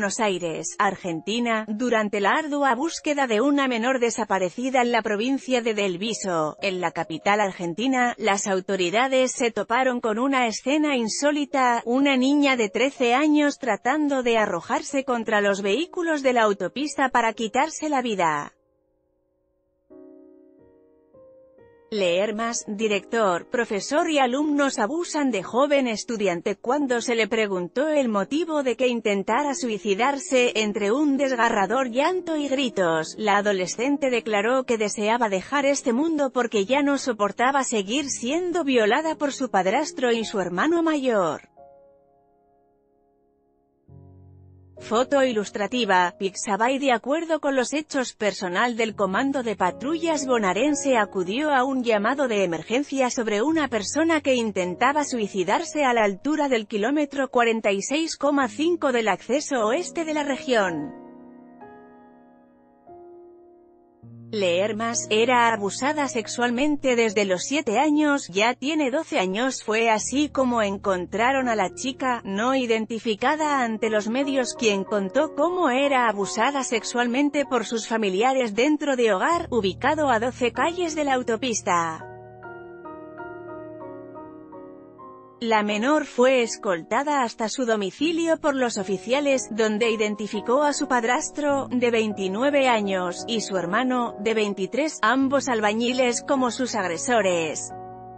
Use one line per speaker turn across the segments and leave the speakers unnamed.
Buenos Aires, Argentina, durante la ardua búsqueda de una menor desaparecida en la provincia de Del Viso, en la capital argentina. Las autoridades se toparon con una escena insólita: una niña de 13 años tratando de arrojarse contra los vehículos de la autopista para quitarse la vida. Leer más. Director, profesor y alumnos abusan de joven estudiante. Cuando se le preguntó el motivo de que intentara suicidarse, entre un desgarrador llanto y gritos, la adolescente declaró que deseaba dejar este mundo porque ya no soportaba seguir siendo violada por su padrastro y su hermano mayor. Foto ilustrativa. Pixabay. De acuerdo con los hechos, personal del Comando de Patrullas bonaerense acudió a un llamado de emergencia sobre una persona que intentaba suicidarse a la altura del kilómetro 46,5 del acceso oeste de la región. Leer más. Era abusada sexualmente desde los 7 años, ya tiene 12 años. Fue así como encontraron a la chica, no identificada ante los medios, quien contó cómo era abusada sexualmente por sus familiares dentro de hogar, ubicado a 12 calles de la autopista. La menor fue escoltada hasta su domicilio por los oficiales, donde identificó a su padrastro, de 29 años, y su hermano, de 23, ambos albañiles, como sus agresores.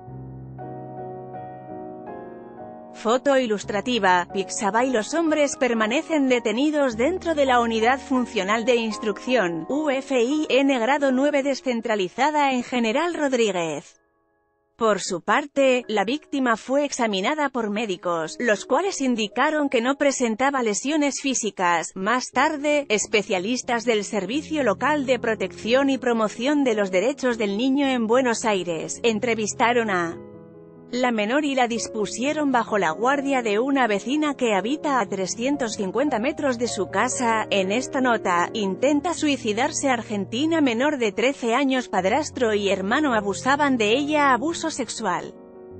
Foto ilustrativa. Pixabay. Los hombres permanecen detenidos dentro de la Unidad Funcional de Instrucción, UFIN Grado 9 descentralizada en General Rodríguez. Por su parte, la víctima fue examinada por médicos, los cuales indicaron que no presentaba lesiones físicas. Más tarde, especialistas del Servicio Local de Protección y Promoción de los Derechos del Niño en Buenos Aires entrevistaron a la menor y la dispusieron bajo la guardia de una vecina que habita a 350 metros de su casa. En esta nota, intenta suicidarse. Argentina. Menor de 13 años, padrastro y hermano abusaban de ella. Abuso sexual.